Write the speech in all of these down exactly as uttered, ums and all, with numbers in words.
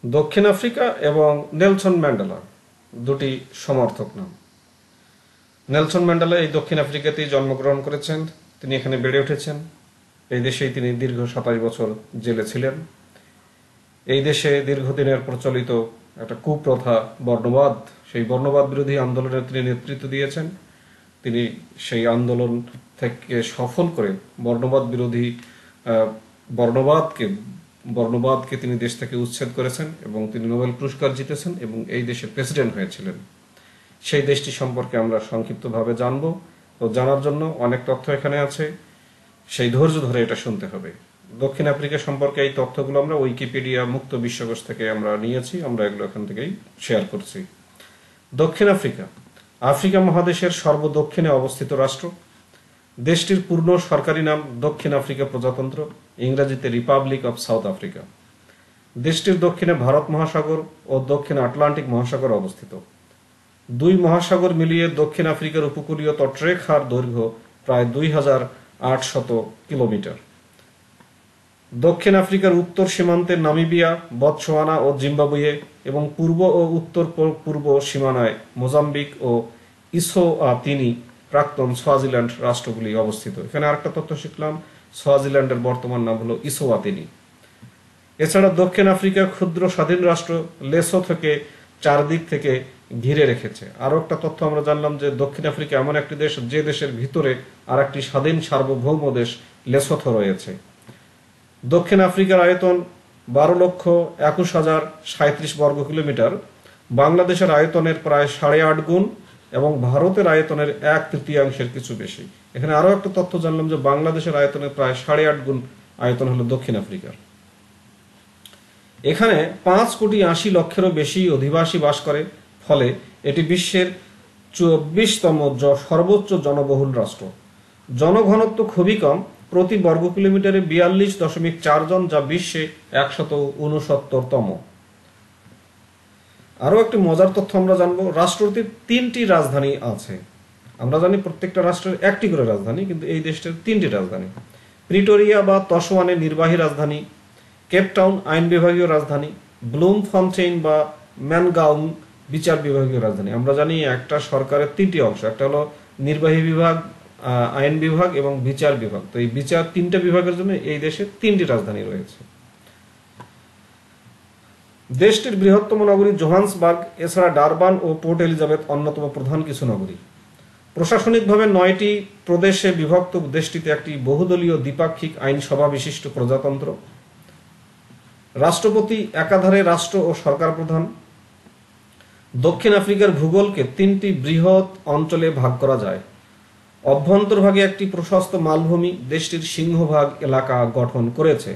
দক্ষিণ আফ্রিকা এবং Nelson Mandela দুটি সমর্থক নাম। নেলসন ম্যান্ডেলা এই দক্ষিণ আফ্রিকাতেই জন্মগ্রহণ করেছেন, তিনি এখানে বেড়ে উঠেছেন। এই দেশেই তিনি দীর্ঘ সাতাশ বছর জেলে ছিলেন। এই দেশে দীর্ঘদিনের প্রচলিত একটা কুপ্রথা বর্ণবাদ, সেই বর্ণবাদ বিরোধী আন্দোলনের তিনি নেতৃত্ব দিয়েছেন। তিনি সেই আন্দোলন থেকে সফল করে বর্ণবাদ বিরোধী বর্ণবাদকে বর্ণবাদকে তিনি দেশ থেকে উচ্ছেদ করেছেন এবং তিনি নোবেল পুরস্কার জিতেছেন এবং এই দেশের প্রেসিডেন্ট হয়েছিলেন। সেই দেশটি সম্পর্কে আমরা সংক্ষিপ্তভাবে জানব। তো জানার জন্য অনেক তথ্য এখানে আছে, সেই ধৈর্য ধরে এটা শুনতে হবে। দক্ষিণ আফ্রিকা সম্পর্কে এই তথ্যগুলো আমরা উইকিপিডিয়া মুক্ত বিশ্বকোষ থেকে আমরা নিয়েছি, আমরা এগুলো এখান থেকেই শেয়ার করছি। দক্ষিণ আফ্রিকা আফ্রিকা মহাদেশের সর্বদক্ষিণে অবস্থিত রাষ্ট্র। দেশটির পূর্ণ সরকারি নাম দক্ষিণ আফ্রিকা প্রজাতন্ত্র, ইংরেজিতে রিপাবলিক অফ সাউথ আফ্রিকা। দেশটির দক্ষিণে ভারত মহাসাগর ও দক্ষিণ আটলান্টিক মহাসাগর অবস্থিত। দুই মহাসাগর মিলিয়ে দক্ষিণ আফ্রিকার উপকূলীয় তটরেখার দৈর্ঘ্য প্রায় দুই হাজার আটশত কিলোমিটার। দক্ষিণ আফ্রিকার উত্তর সীমান্তে নামিবিয়া, বতসোয়ানা ও জিম্বাবুয়ে এবং পূর্ব ও উত্তর পূর্ব সীমানায় মোজাম্বিক ও ইসোয়াতিনি প্রাক্তন সোয়াজিল্যান্ড রাষ্ট্রগুলি অবস্থিত। এখানে আরেকটা তথ্য শিখলাম, সোয়াজিল্যান্ডের বর্তমান নাম হলো ইসোয়াতিনি। এছাড়া দক্ষিণ আফ্রিকা ক্ষুদ্র স্বাধীন রাষ্ট্র লেসোথোকে চারদিক থেকে ঘিরে রেখেছে। আরো একটা তথ্য আমরা জানলাম যে দক্ষিণ আফ্রিকা এমন একটি দেশ যে দেশের ভিতরে আর একটি স্বাধীন সার্বভৌম দেশ লেসোথো রয়েছে। দক্ষিণ আফ্রিকার আয়তন বারো লক্ষ একুশ হাজার সাঁত্রিশ বর্গ কিলোমিটার, বাংলাদেশের আয়তনের প্রায় সাড়ে আট গুণ এবং ভারতের আয়তনের এক তৃতীয়াংশের কিছু বেশি। এখানে আরো একটা তথ্য জানলাম যে বাংলাদেশের আয়তনের প্রায় সাড়ে আট গুণ আয়তন হলো দক্ষিণ আফ্রিকার। এখানে পাঁচ কোটি আশি লক্ষেরও বেশি অধিবাসী বাস করে, ফলে এটি বিশ্বের চব্বিশতম সর্বোচ্চ জনবহুল রাষ্ট্র। জনঘনত্ব খুবই কম, প্রতি বর্গ কিলোমিটারে বিয়াল্লিশ দশমিক চার জন, যা বিশ্বে একশত উনসত্তরতম। আরো একটি মজার তথ্য আমরা জানবো, রাষ্ট্রটির তিনটি রাজধানী আছে। আমরা জানি প্রত্যেকটা রাষ্ট্রের একটি করে রাজধানী, কিন্তু এই দেশটির তিনটি রাজধানী। প্রিটোরিয়া বা তসওয়ানে নির্বাহী রাজধানী, কেপটাউন আইন বিভাগীয় রাজধানী, ব্লুমফন্টেইন বা ম্যানগাউং বিচার বিভাগীয় রাজধানী। আমরা জানি একটা সরকারের তিনটি অংশ, একটা হলো নির্বাহী বিভাগ, আইন বিভাগ এবং বিচার বিভাগ। তো এই বিচার তিনটা বিভাগের জন্য এই দেশে তিনটি রাজধানী রয়েছে। দেশটির বৃহত্তম নগরী জোহান্সবার্গ, এছাড়া ডারবান ও পোর্ট এলিজাবেথ অন্যতম প্রধান কিছু নগরী। প্রশাসনিকভাবে নয়টি প্রদেশে বিভক্ত দেশটিতে একটি বহুদলীয় দ্বিপাক্ষিক আইনসভা বিশিষ্ট প্রজাতন্ত্র। রাষ্ট্রপতি একাধারে রাষ্ট্র ও সরকার প্রধান। দক্ষিণ আফ্রিকার ভূগোলকে তিনটি বৃহৎ অঞ্চলে ভাগ করা যায়। অভ্যন্তরভাগে একটি প্রশস্ত মালভূমি দেশটির সিংহভাগ এলাকা গঠন করেছে।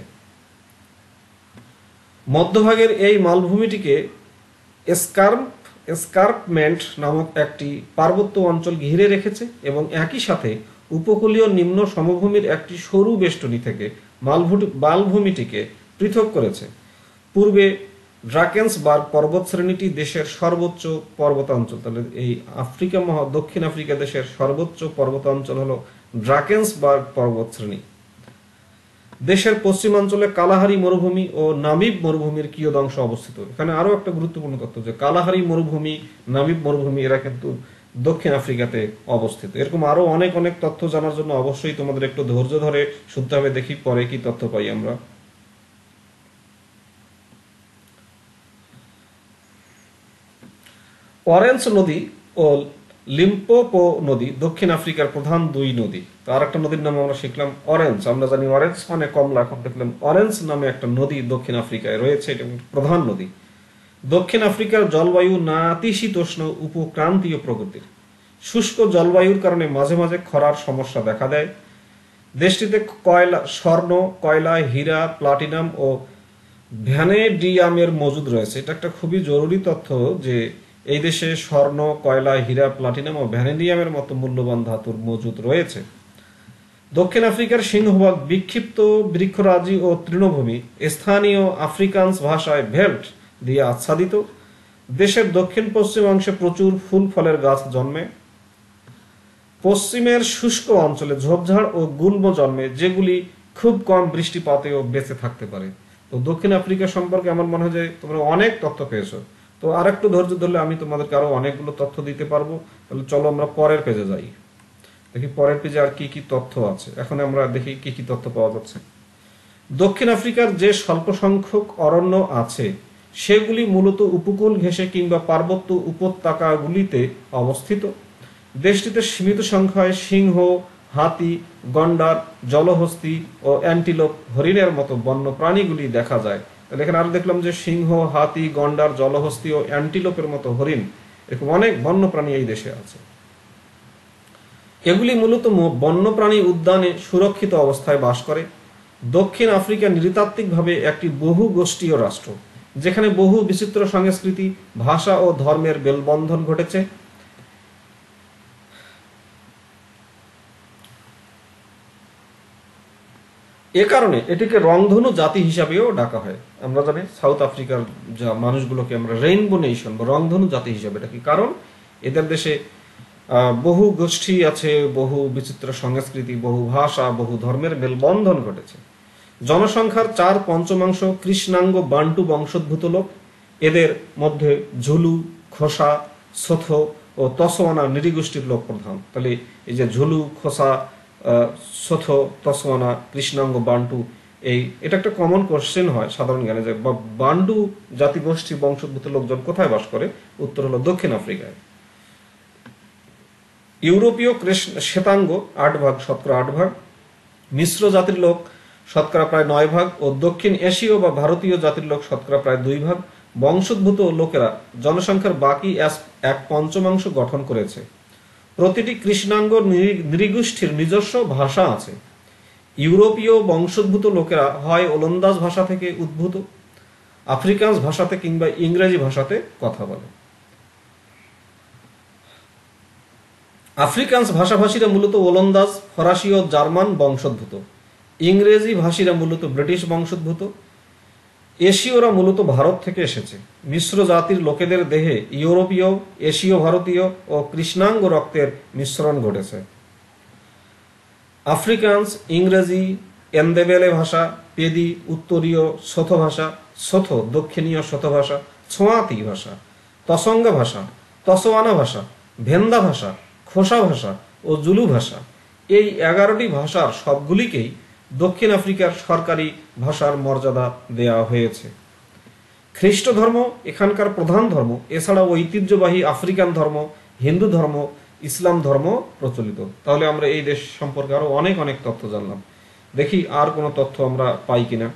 মধ্যভাগের এই মালভূমিটিকে এসকার্প এসকার্পমেন্ট নামক একটি পার্বত্য অঞ্চল ঘিরে রেখেছে এবং একই সাথে উপকূলীয় নিম্ন সমভূমির একটি সরু বেষ্টনী থেকে মালভূমিটিকে পৃথক করেছে। পূর্বে ড্রাকেন্সবার্গ পর্বতশ্রেণীটি দেশের সর্বোচ্চ পর্বতাঞ্চল। তাহলে এই আফ্রিকা মহা দক্ষিণ আফ্রিকা দেশের সর্বোচ্চ পর্বতাঞ্চল হলো ড্রাকেন্সবার্গ পর্বতশ্রেণী। দেশের পশ্চিমাঞ্চলে কালাহারি মরুভূমি ও নামিব মরুভূমির কিয়দংশ অবস্থিত। এখানে আরো একটা গুরুত্বপূর্ণ তথ্য যে কালাহারি মরুভূমি, নামিব মরুভূমি এরা কিন্তু দক্ষিণ আফ্রিকাতে অবস্থিত। এরকম আরো অনেক অনেক তথ্য জানার জন্য অবশ্যই তোমাদের একটু ধৈর্য ধরে শুনতে হবে। দেখি পরে কি তথ্য পাই আমরা। অরেঞ্জ নদী ও লিম্পোপো নদী দক্ষিণ আফ্রিকার প্রধান দুই নদী। তার একটা নদীর নাম আমরা শিখলাম অরেঞ্জ। আমরা জানি অরেঞ্জ মানে কমলা, এখন দেখলাম অরেঞ্জ নামে একটা নদী দক্ষিণ আফ্রিকায় রয়েছে, এটা প্রধান নদী। দক্ষিণ আফ্রিকার জলবায়ু নাতিশীতোষ্ণ উপক্রান্তীয় প্রকৃতির। শুষ্ক জলবায়ুর কারণে মাঝে মাঝে খরার সমস্যা দেখা দেয়। দেশটিতে কয়লা, স্বর্ণ, কয়লা, হীরা, প্লাটিনাম ও ভ্যানেডিয়ামের মজুদ রয়েছে। এটা একটা খুবই জরুরি তথ্য যে এই দেশে স্বর্ণ, কয়লা, হীরা, প্লাটিনাম ও ভ্যানেডিয়ামের মতো মূল্যবান ধাতুর মজুদ রয়েছে। দক্ষিণ আফ্রিকার সিংহভাগ বিক্ষিপ্ত বৃক্ষরাজি ও তৃণভূমি, স্থানীয় আফ্রিকান্স ভাষায় ভেল্ট দিয়ে আচ্ছাদিত। দেশের দক্ষিণ পশ্চিম অংশে প্রচুর ফুল ফলের গাছ জন্মে। পশ্চিমের শুষ্ক অঞ্চলে ঝোপঝাড় ও গুল্ম জন্মে, যেগুলি খুব কম বৃষ্টিপাতেও বেঁচে থাকতে পারে। তো দক্ষিণ আফ্রিকা সম্পর্কে আমার মনে হয় যে তোমরা অনেক তথ্য পেয়েছো। তো আর একটু ধৈর্য ধরলে আমি তোমাদেরকে আরো অনেকগুলো তথ্য দিতে পারবো। তাহলে চলো আমরা পরের পেজে যাই, দেখি পরের পেজে আর কি কি তথ্য আছে। এখন আমরা দেখি কি কি তথ্য পাওয়া যাচ্ছে। দক্ষিণ আফ্রিকার যে স্বল্প সংখ্যক অরণ্য আছে সেগুলি মূলত উপকূল ঘেঁষে কিংবা পার্বত্য উপত্যকাগুলিতে অবস্থিত। দেশটিতে সীমিত সংখ্যায় সিংহ, হাতি, গন্ডার, জলহস্তী ও অ্যান্টিলোপ হরিণের মতো বন্য প্রাণীগুলি দেখা যায়। তাহলে এখানে আরো দেখলাম যে সিংহ, হাতি, গন্ডার, জলহস্তী ও অ্যান্টিলোপের মতো হরিণ, এরকম অনেক বন্য প্রাণী এই দেশে আছে। এগুলি মূলত বন্যপ্রাণী উদ্যানে সুরক্ষিত অবস্থায় বাস করে। দক্ষিণ আফ্রিকা নৃতাত্ত্বিকভাবে একটি বহু গোষ্ঠীয় রাষ্ট্র, যেখানে বহু বিচিত্র সংস্কৃতি, ভাষা ও ধর্মের মেলবন্ধন ঘটেছে। এ কারণে এটিকে রংধনু জাতি হিসাবেও ডাকা হয়। আমরা জানি সাউথ আফ্রিকার যা মানুষগুলোকে আমরা রেইনবো নেশন বা রংধনু জাতি হিসাবে ডাকি, কারণ এদের দেশে বহু গোষ্ঠী আছে, বহু বিচিত্র সংস্কৃতি, বহু ভাষা, বহু ধর্মের মেলবন্ধন ঘটেছে। জনসংখ্যার চার পঞ্চমাংশ কৃষ্ণাঙ্গ বান্টু বংশোদ্ভূত লোক। এদের মধ্যে ঝুলু, খোসা, সোথো ও তসওয়ানা নৃগোষ্ঠীর লোক প্রধান। তাহলে এই যে ঝুলু, খোসা, সোথো, তসওয়ানা, কৃষ্ণাঙ্গ, বান্টু, এই এটা একটা কমন কোশ্চেন হয় সাধারণ জ্ঞানে যে বান্টু জাতিগোষ্ঠী বংশোদ্ভূত লোকজন কোথায় বাস করে। উত্তর হলো দক্ষিণ আফ্রিকায়। ইউরোপীয় শ্বেতাঙ্গ আট ভাগ, শতকরা আট ভাগ। মিশ্র জাতির লোক শতকরা প্রায় নয় ভাগ ও দক্ষিণ এশীয় বা ভারতীয় জাতির লোক শতকরা প্রায় দুই ভাগ। বংশোদ্ভূত লোকেরা জনসংখ্যার বাকি এক পঞ্চমাংশ গঠন করেছে। প্রতিটি কৃষ্ণাঙ্গ নৃগোষ্ঠীর নিজস্ব ভাষা আছে। ইউরোপীয় বংশোদ্ভূত লোকেরা হয় ওলন্দাজ ভাষা থেকে উদ্ভূত, আফ্রিকান্স ভাষাতে কিংবা ইংরেজি ভাষাতে কথা বলে। আফ্রিকান্স ভাষাভাষীরা মূলত ওলন্দাজ, ফরাসি ও জার্মান বংশোদ্ভূত। ইংরেজি ভাষীরা মূলত ব্রিটিশ বংশোদ্ভূত। এশীয়রা মূলত ভারত থেকে এসেছে। মিশ্র জাতির লোকেদের দেহে ইউরোপীয়, এশীয়, ভারতীয় ও কৃষ্ণাঙ্গ রক্তের মিশ্রণ ঘটেছে। আফ্রিকান্স, ইংরেজি, এন্দেবেলে ভাষা, পেদি, উত্তরীয় সোথো ভাষা, সোথো দক্ষিণীয় সোথো ভাষা, ছোয়াতি ভাষা, তসঙ্গা ভাষা, তসওয়ানা ভাষা, ভেন্দা ভাষা, খোসা ভাষা ও জুলু ভাষা, এই এগারোটি ভাষার সবগুলিকেই দক্ষিণ আফ্রিকার সরকারি ভাষার মর্যাদা দেওয়া হয়েছে। খ্রিস্ট ধর্ম এখানকার প্রধান ধর্ম। এছাড়া ঐতিহ্যবাহী আফ্রিকান ধর্ম, হিন্দু ধর্ম, ইসলাম ধর্ম প্রচলিত। তাহলে আমরা এই দেশ সম্পর্কে আরো অনেক অনেক তথ্য জানলাম। দেখি আর কোনো তথ্য আমরা পাই কিনা।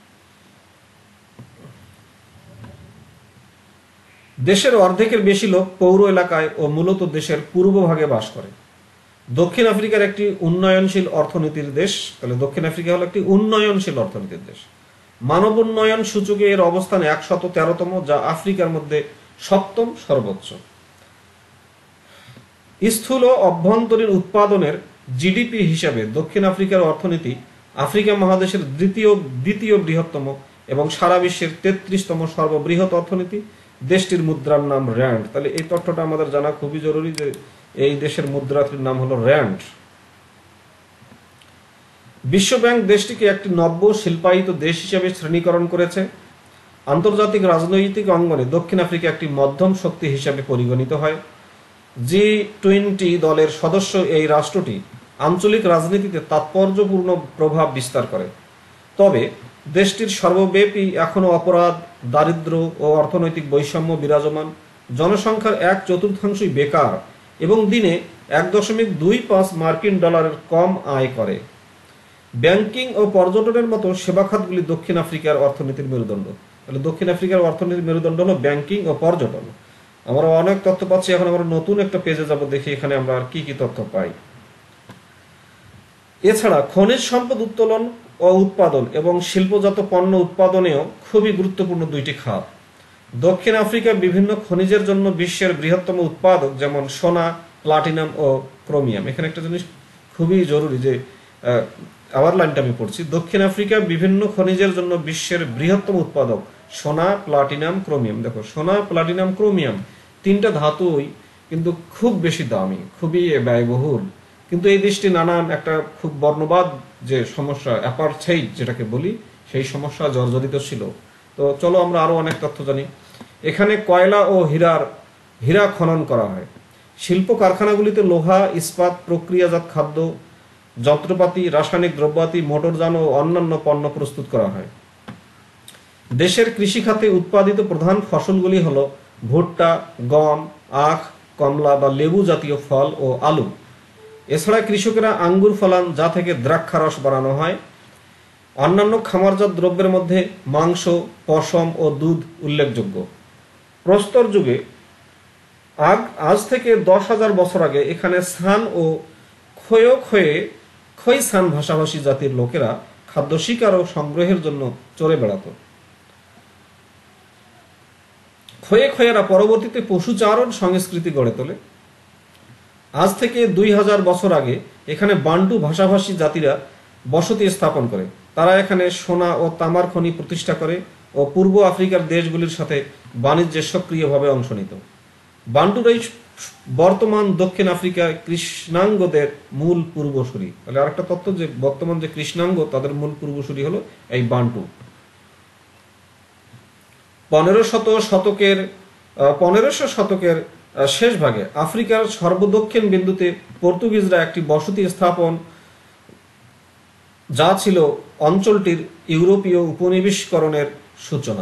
দেশের অর্ধেকের বেশি লোক পৌর এলাকায় ও মূলত দেশের পূর্ব ভাগে বাস করে। দক্ষিণ আফ্রিকার একটি উন্নয়নশীল অর্থনীতির দেশ। তাহলে দক্ষিণ আফ্রিকা হলো একটি উন্নয়নশীল অর্থনীতির দেশ। মানব উন্নয়ন সূচকে এর অবস্থান একশত তেরোতম, যা আফ্রিকার মধ্যে সপ্তম সর্বোচ্চ। স্থূল অভ্যন্তরীণ উৎপাদনের জিডিপি হিসাবে দক্ষিণ আফ্রিকার অর্থনীতি আফ্রিকা মহাদেশের দ্বিতীয় দ্বিতীয় বৃহত্তম এবং সারা বিশ্বের তেত্রিশতম সর্ববৃহৎ অর্থনীতি। দেশটির মুদ্রার নাম র্যান্ড। তাহলে এই তথ্যটা আমাদের জানা খুবই জরুরি যে এই দেশের মুদ্রাটির নাম হলো র্যান্ড। বিশ্ব ব্যাংক দেশটিকে একটি নব্য শিল্পায়িত দেশ হিসেবে শ্রেণীকরণ করেছে। আন্তর্জাতিক রাজনৈতিক অঙ্গনে দক্ষিণ আফ্রিকা একটি মধ্যম শক্তি হিসেবে পরিগণিত হয়। জি টোয়েন্টি দলের সদস্য এই রাষ্ট্রটি আঞ্চলিক রাজনীতিতে তাৎপর্যপূর্ণ প্রভাব বিস্তার করে। তবে দেশটির সর্বব্যাপী এখনো অপরাধ, দারিদ্র ও অর্থনৈতিক বৈষম্য বিরাজমান। জনসংখ্যার এক চতুর্থাংশই বেকার এবং দিনে এক দশমিক দুই পাঁচ মার্কিন ডলারের কম আয় করে। ব্যাংকিং ও পর্যটনের মতো সেবা খাতগুলি দক্ষিণ আফ্রিকার অর্থনীতির মেরুদণ্ড। তাহলে দক্ষিণ আফ্রিকার অর্থনীতির মেরুদণ্ড হলো ব্যাংকিং ও পর্যটন। আমরা অনেক তথ্য পাচ্ছি। এখন আমরা নতুন একটা পেজে যাব, দেখি এখানে আমরা আর কি কি তথ্য পাই। এছাড়া খনিজ সম্পদ উত্তোলন ও উৎপাদন এবং শিল্পজাত পণ্য উৎপাদনেও খুবই গুরুত্বপূর্ণ দুইটি খাত। দক্ষিণ আফ্রিকা বিভিন্ন খনিজের জন্য বিশ্বের বৃহত্তম উৎপাদক, যেমন সোনা, প্লাটিনাম ও ক্রোমিয়াম। এখানে একটা জিনিস খুবই জরুরি যে আবার লাইনটা আমি পড়ছি। দক্ষিণ আফ্রিকা বিভিন্ন খনিজের জন্য বিশ্বের বৃহত্তম উৎপাদক, সোনা, প্লাটিনাম, ক্রোমিয়াম। দেখো, সোনা, প্লাটিনাম, ক্রোমিয়াম তিনটা ধাতুই কিন্তু খুব বেশি দামি, খুবই ব্যয়বহুল। কিন্তু এই দেশটি নানান একটা খুব বর্ণবাদ যে সমস্যা, অ্যাপারথাইড যেটাকে বলি, সেই সমস্যা জর্জরিত ছিল। তো চলো আমরা আরো অনেক তথ্য জানি। এখানে কয়লা ও হীরার হীরা খনন করা হয়। শিল্প কারখানাগুলিতে লোহা, ইস্পাত, প্রক্রিয়াজাত খাদ্য, যন্ত্রপাতি, রাসায়নিক দ্রব্যাদি, মোটরযান ও অন্যান্য পণ্য প্রস্তুত করা হয়। দেশের কৃষিখাতে উৎপাদিত প্রধান ফসলগুলি হলো ভুট্টা, গম, আখ, কমলা বা লেবু জাতীয় ফল ও আলু। এছাড়া কৃষকেরা আঙ্গুর ফলান, যা থেকে দ্রাক্ষারস বানানো হয়। অন্যান্য খামারজাত দ্রব্যের মধ্যে মাংস, পশম ও দুধ উল্লেখযোগ্য। প্রস্তর যুগে আগ আজ থেকে দশ হাজার বছর আগে এখানে সান ও খয়ে খয়ে খৈসান ভাষাভাষী জাতির লোকেরা খাদ্য শিকার ও সংগ্রহের জন্য চড়ে বেড়াত। খয়ে খয়েরা পরবর্তীতে পশুচারণ সংস্কৃতি গড়ে তোলে। আজ থেকে দুই হাজার বছর আগে এখানে বান্টু ভাষাভাষী জাতিরা বসতি স্থাপন করে। তারা এখানে সোনা ও তামার খনি প্রতিষ্ঠা করে ও পূর্ব আফ্রিকার দেশগুলির সাথে বাণিজ্যে সক্রিয়ভাবে অংশ নিত। বান্টুরাই বর্তমান দক্ষিণ আফ্রিকায় কৃষ্ণাঙ্গদের মূল পূর্বসূরি। তাহলে আরেকটা তথ্য, যে বর্তমান যে কৃষ্ণাঙ্গ তাদের মূল পূর্বসূরি হলো এই বান্টু। পনেরো শত শতকের পনেরোশো শতকের শেষ ভাগে আফ্রিকার সর্বদক্ষিণ বিন্দুতে পর্তুগিজরা একটি বসতি স্থাপন, যা ছিল অঞ্চলটির ইউরোপীয় উপনিবেশকরণের সূচনা।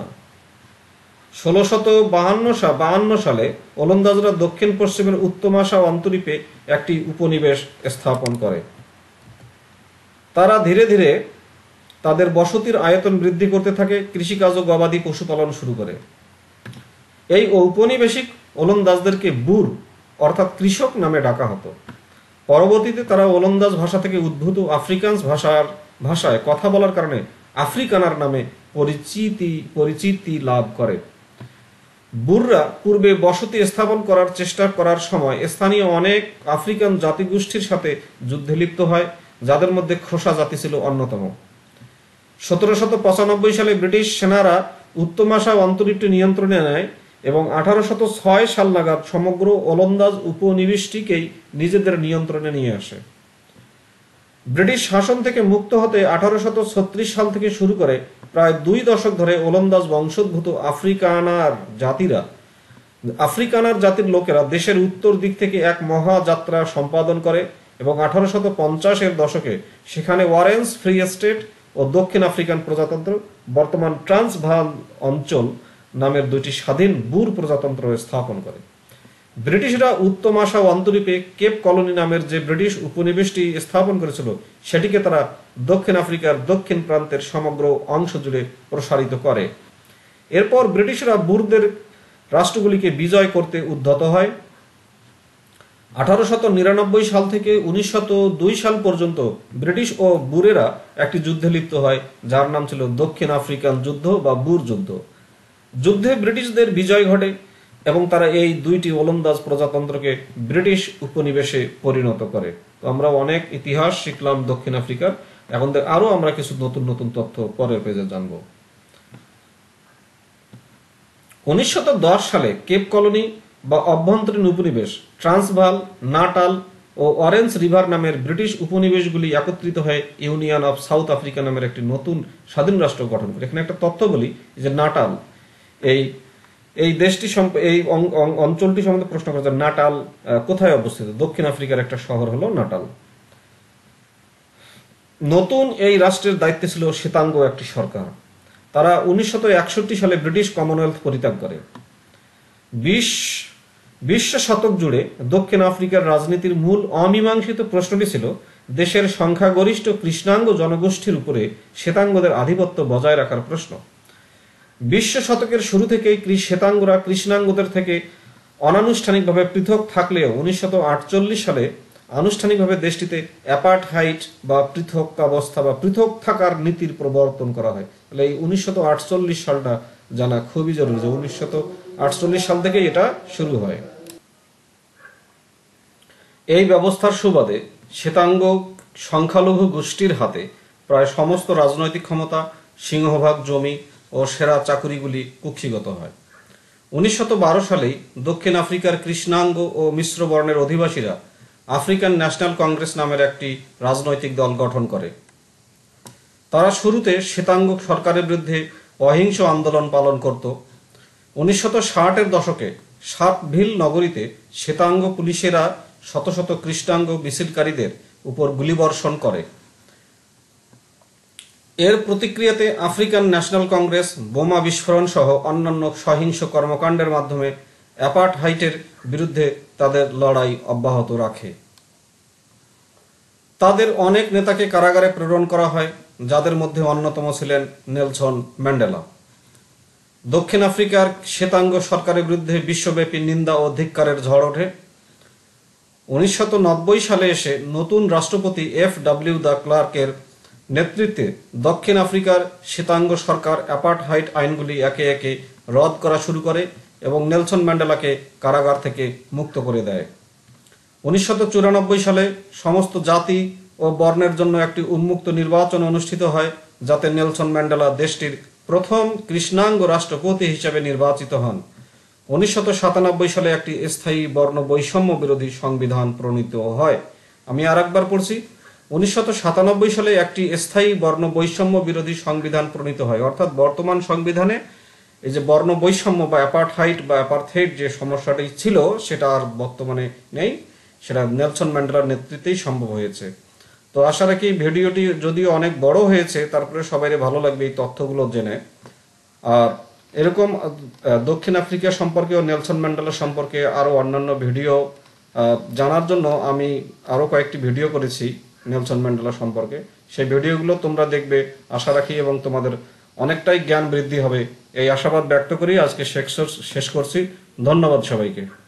ষোলশত বাহান্ন বাহান্ন সালে ওলন্দাজরা দক্ষিণ পশ্চিমের উত্তমাশা অন্তরীপে একটি উপনিবেশ স্থাপন করে। তারা ধীরে ধীরে তাদের বসতির আয়তন বৃদ্ধি করতে থাকে, কৃষিকাজ ও গবাদি পশুপালন শুরু করে। এই ঔপনিবেশিক ওলন্দাজদেরকে বুর অর্থাৎ কৃষক নামে ডাকা হতো। পরবর্তীতে তারা ওলন্দাজ ভাষা থেকে উদ্ভূত আফ্রিকান্স ভাষার ভাষায় কথা বলার কারণে আফ্রিকানার নামে পরিচিতি পরিচিতি লাভ করে। বুররা পূর্বে বসতি স্থাপন করার চেষ্টা করার সময় স্থানীয় অনেক আফ্রিকান জাতিগোষ্ঠীর সাথে যুদ্ধে লিপ্ত হয়, যাদের মধ্যে খোসা জাতি ছিল অন্যতম। সতেরোশত পঁচানব্বই সালে ব্রিটিশ সেনারা উত্তমাশা অন্তরীপটি নিয়ন্ত্রণে নেয় এবং আঠারোশত ছয় সাল নাগাদ সমগ্র ওলন্দাজ উপনিবেশটিকেই নিজেদের নিয়ন্ত্রণে নিয়ে আসে। ব্রিটিশ শাসন থেকে মুক্ত হতে আঠারোশত ছত্রিশ সাল থেকে শুরু করে প্রায় দুই দশক ধরে ওলন্দাজ বংশোদ্ভূত আফ্রিকানার জাতিরা আফ্রিকানার জাতির লোকেরা দেশের উত্তর দিক থেকে এক মহাযাত্রা সম্পাদন করে এবং আঠারোশত পঞ্চাশের দশকে সেখানে ওয়ারেন্স ফ্রি স্টেট ও দক্ষিণ আফ্রিকান প্রজাতন্ত্র, বর্তমান ট্রান্সভাল অঞ্চল নামের দুটি স্বাধীন বুর প্রজাতন্ত্র স্থাপন করে। ব্রিটিশরা উত্তমাশা অন্তরীপে কেপ কলোনি নামের যে ব্রিটিশ উপনিবেশটি স্থাপন করেছিল সেটিকে তারা দক্ষিণ আফ্রিকার দক্ষিণ প্রান্তের সমগ্র অংশ জুড়ে প্রসারিত করে। এরপর ব্রিটিশরা বুরদের রাষ্ট্রগুলিকে বিজয় করতে উদ্যত হয়। আঠারোশত নিরানব্বই সাল থেকে উনিশ শত দুই সাল পর্যন্ত ব্রিটিশ ও বুরেরা একটি যুদ্ধে লিপ্ত হয়, যার নাম ছিল দক্ষিণ আফ্রিকান যুদ্ধ বা বুর যুদ্ধ। যুদ্ধে ব্রিটিশদের বিজয় ঘটে এবং তারা এই দুইটি ওলন্দাজ প্রজাতন্ত্রকে ব্রিটিশ উপনিবেশে পরিণত করে। তো আমরা অনেক ইতিহাস শিখলাম দক্ষিণ আফ্রিকার। এখন আরো আমরা কিছু নতুন নতুন তথ্য পরের পেজে জানব। উনিশ শত দশ সালে কেপ কলোনি বা অভ্যন্তরীণ উপনিবেশ, ট্রান্সভাল, নাটাল ও অরেঞ্জ রিভার নামের ব্রিটিশ উপনিবেশগুলি একত্রিত হয়ে ইউনিয়ন অফ সাউথ আফ্রিকা নামের একটি নতুন স্বাধীন রাষ্ট্র গঠন করে। এখানে একটা তথ্য বলি যে নাটাল এই এই দেশটি এই অঞ্চলটি সম্বন্ধে প্রশ্ন করেছে। নাটাল কোথায় অবস্থিত? দক্ষিণ আফ্রিকার একটা শহর হলো নাটাল। নতুন এই রাষ্ট্রের দায়িত্বে ছিল শ্বেতাঙ্গ একটি সরকার। তারা উনিশ শত একষট্টি সালে ব্রিটিশ কমনওয়েলথ পরিত্যাগ করে। বিশ বিশ্ব শতক জুড়ে দক্ষিণ আফ্রিকার রাজনীতির মূল অমীমাংসিত প্রশ্নটি ছিল দেশের সংখ্যাগরিষ্ঠ কৃষ্ণাঙ্গ জনগোষ্ঠীর উপরে শ্বেতাঙ্গদের আধিপত্য বজায় রাখার প্রশ্ন। বিশ্ব শতকের শুরু থেকেই শ্বেতাঙ্গরা কৃষ্ণাঙ্গদের থেকে অনানুষ্ঠানিকভাবে পৃথক থাকলেও উনিশ শত আটচল্লিশ সালে আনুষ্ঠানিকভাবে দেশটিতে অ্যাপার্টহাইড বা পৃথক অবস্থা বা পৃথক থাকার নীতির প্রবর্তন করা হয়। তাহলে এই উনিশ শত আটচল্লিশ সালটা জানা খুবই জরুরি যে উনিশ শত আটচল্লিশ সাল থেকে এটা শুরু হয়। এই ব্যবস্থার সুবাদে শ্বেতাঙ্গ সংখ্যালঘু গোষ্ঠীর হাতে প্রায় সমস্ত রাজনৈতিক ক্ষমতা, সিংহভাগ জমি ও সেরা চাকুরিগুলি কুক্ষিগত হয়। উনিশ শত বারো সালেই দক্ষিণ আফ্রিকার কৃষ্ণাঙ্গ ও মিশ্র বর্ণের অধিবাসীরা আফ্রিকান ন্যাশনাল কংগ্রেস নামের একটি রাজনৈতিক দল গঠন করে। তারা শুরুতে শ্বেতাঙ্গ সরকারের বিরুদ্ধে অহিংস আন্দোলন পালন করত। উনিশশো ষাটের দশকে শার্পভিল নগরীতে শ্বেতাঙ্গ পুলিশেরা শত শত কৃষ্ণাঙ্গ মিছিলকারীদের উপর গুলিবর্ষণ করে। এর প্রতিক্রিয়াতে আফ্রিকান ন্যাশনাল কংগ্রেস বোমা বিস্ফোরণ সহ অন্যান্য সহিংস কর্মকাণ্ডের মাধ্যমে অ্যাপার্টহাইডের বিরুদ্ধে তাদের লড়াই অব্যাহত রাখে। তাদের অনেক নেতাকে কারাগারে প্রেরণ করা হয়, যাদের মধ্যে অন্যতম ছিলেন নেলসন ম্যান্ডেলা। দক্ষিণ আফ্রিকার শ্বেতাঙ্গ সরকারের বিরুদ্ধে বিশ্বব্যাপী নিন্দা ও ধিক্কারের ঝড় ওঠে। উনিশশো নব্বই সালে এসে নতুন রাষ্ট্রপতি এফ ডাব্লিউ দ্য ক্লার্কের নেতৃত্বে দক্ষিণ আফ্রিকার শ্বেতাঙ্গ সরকার অ্যাপার্টহাইড আইনগুলি একে একে রদ করা শুরু করে এবং নেলসন ম্যান্ডেলাকে কারাগার থেকে মুক্ত করে দেয়। উনিশশো চুরানব্বই সালে সমস্ত জাতি ও বর্ণের জন্য একটি উন্মুক্ত নির্বাচন অনুষ্ঠিত হয়, যাতে নেলসন ম্যান্ডেলা দেশটির প্রথম কৃষ্ণাঙ্গ রাষ্ট্রপতি হিসেবে নির্বাচিত হন। উনিশশো সাতানব্বই সালে একটি স্থায়ী বর্ণ বৈষম্য বিরোধী সংবিধান প্রণীত হয়। আমি আর একবার পড়ছি, উনিশশো সাতানব্বই সালে একটি স্থায়ী বর্ণ বৈষম্য বিরোধী সংবিধান প্রণীত হয়। অর্থাৎ বর্তমান সংবিধানে এই যে বর্ণ বৈষম্য বা অ্যাপার্টহাইড বা অ্যাপার্থেইড যে সমস্যাটি ছিল সেটা আর বর্তমানে নেই, সেটা নেলসন ম্যান্ডেলার নেতৃত্বেই সম্ভব হয়েছে। তো আশা রাখি ভিডিওটি যদিও অনেক বড় হয়েছে, তারপরে সবাই ভালো লাগবে এই তথ্যগুলো জেনে। আর এরকম দক্ষিণ আফ্রিকা সম্পর্কে ও নেলসন ম্যান্ডেলা সম্পর্কে আরো অন্যান্য ভিডিও জানার জন্য আমি আরো কয়েকটি ভিডিও করেছি নেলসন ম্যান্ডেলা সম্পর্কে। সেই ভিডিওগুলো তোমরা দেখবে আশা রাখি, এবং তোমাদের অনেকটাই জ্ঞান বৃদ্ধি হবে এই আশাবাদ ব্যক্ত করি আজকে শেষ করছি। ধন্যবাদ সবাইকে।